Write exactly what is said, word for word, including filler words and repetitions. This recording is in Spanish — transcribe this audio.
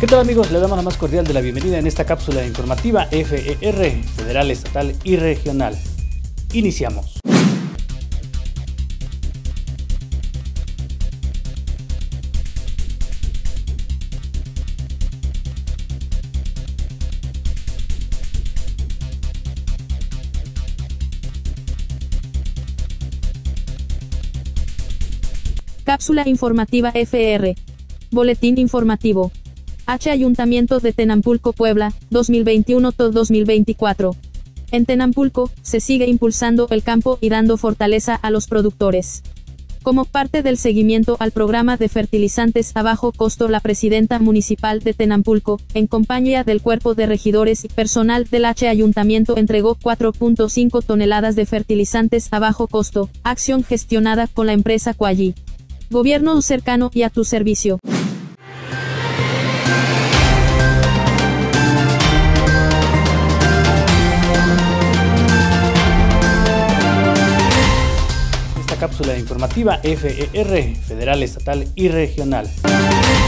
tal amigos? Le damos la más cordial de la bienvenida en esta cápsula informativa F E R, federal, estatal y regional. Iniciamos. Cápsula informativa F E R. Boletín informativo. H. Ayuntamiento de Tenampulco, Puebla, dos mil veintiuno a dos mil veinticuatro. En Tenampulco, se sigue impulsando el campo y dando fortaleza a los productores. Como parte del seguimiento al programa de fertilizantes a bajo costo, la presidenta municipal de Tenampulco, en compañía del cuerpo de regidores y personal del H. Ayuntamiento, entregó cuatro punto cinco toneladas de fertilizantes a bajo costo, acción gestionada con la empresa Qualli. Gobierno cercano y a tu servicio. Esta cápsula informativa F E R, federal, estatal y regional.